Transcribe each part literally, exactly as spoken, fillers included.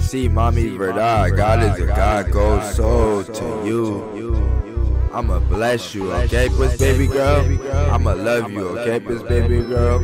See, Mamí, VERDaD, God is a God, gold soul to you. I'ma bless you, okay, PUES, baby girl? I'ma love you, okay, PUES, baby girl?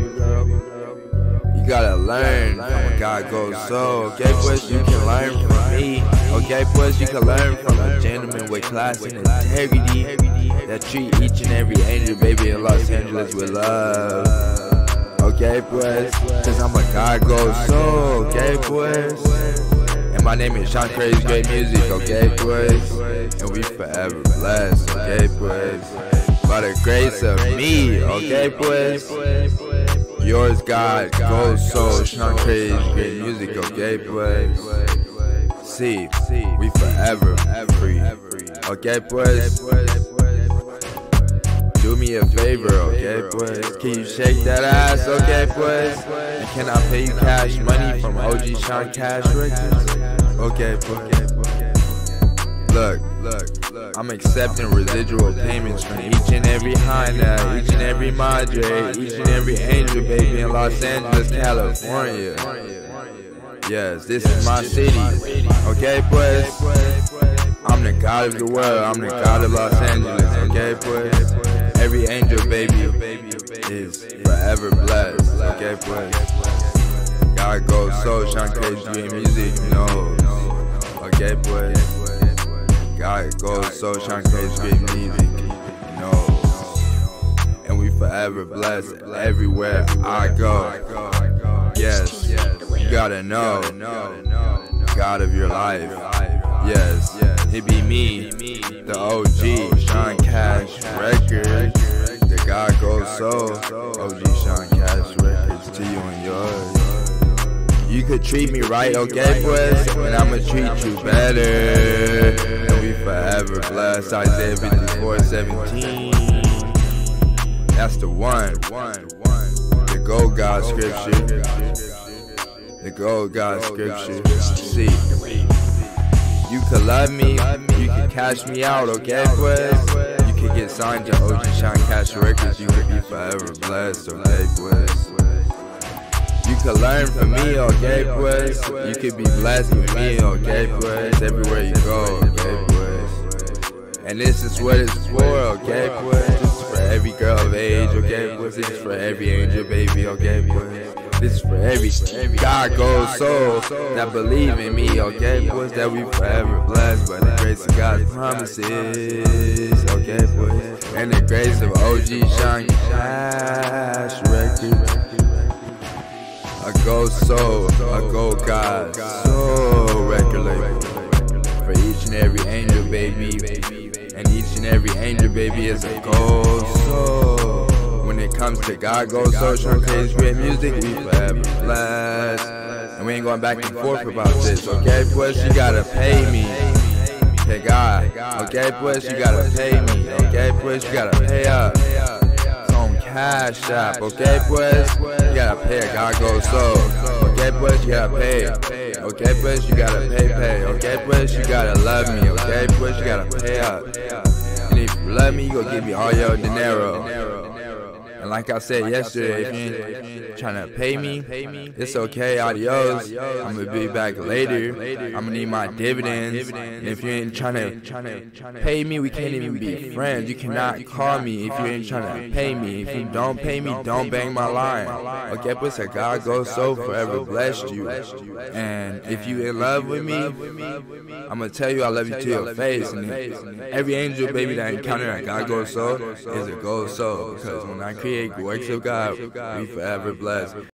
You gotta learn from a God, gold soul, okay, PUES? You can learn from me, okay, PUES? You can learn from a gentleman with class and integrity that treat each and every angel baby in Los Angeles with love. Okay, PUES, cause I'm a God, gold soul, okay, PUES? And my name is Sean Crazy Great Music, okay, PUES? And we forever blessed, okay, PUES? By the grace of me, okay, PUES? Yours, God, gold soul, Sean Crazy Great Music, okay, PUES? See, we forever free, okay, PUES? Do me a favor, okay, PUES? Can you shake that ass, okay, PUES? And can I pay you cash money from OgSeanCashRecords? Okay, PUES. Look, look, look. I'm accepting residual payments from each and every Hina, each and every Madre, each and every angel baby in Los Angeles, California. Yes, this is my city, okay, PUES? I'm the God of the world, I'm the God of Los Angeles, okay, PUES? Every angel baby is forever blessed, okay, PUES? God goes so, Sean Crazy Music, no, okay, PUES? God goes so, Sean Crazy Music, no. And we forever blessed everywhere I go. Yes, you gotta know, God of your life. Yes, it be me, the O G, OgSeanCashRecords, the God goes so, OgSeanCashRecords to you and yours. You could treat me right, okay, PUES, and I'ma treat you better. And we forever blessed, Isaiah fifty-four seventeen. That's the one, the gold God scripture, the gold God scripture. See. You could love me, you could cash me out, okay, PUES? You could get signed to OgSeanCashRecords, you could be forever blessed, okay, PUES? You could learn from me, okay, PUES? You could be blessed with me, okay, PUES? Everywhere you go, okay, PUES? And this is what it's for, okay, PUES? This is for every girl of age, okay, PUES? This is for every angel baby, okay, PUES? This is for every God gold soul that believe in me, okay, PUES? That we forever blessed by the grace of God's promises, okay, PUES? And the grace of OgSeanCashRecords. A gold soul, a gold God soul record label for each and every angel baby, and each and every angel baby is a gold soul. When it comes to God gold soul, Sean Crazy Great Music, we forever blessed. And we ain't going back and forth about this, okay, PUES? You gotta pay me, okay, God, okay, PUES? You gotta pay me, okay, PUES? You gotta pay up. Cash App, okay, PUES? You gotta pay a God gold soul, okay, PUES? You gotta pay, okay, PUES? You gotta pay, pay, okay, PUES? You gotta love me, okay, PUES? You gotta pay up. And if you love me, you gonna give me all your dinero. And like I said yesterday, if you ain't trying to pay me, it's okay, adios. I'm gonna be back later. I'm gonna need my dividends. And if you ain't trying to pay me, we can't even be friends. You cannot call me if you ain't trying to pay me. If you don't pay me, don't bang my line. Okay, but so God goes so forever blessed you. And if you in love with me, I'm gonna tell you I love you to your face. And every angel baby that I encounter at God goes so is a gold soul. Because when I create works of God, we forever blessed.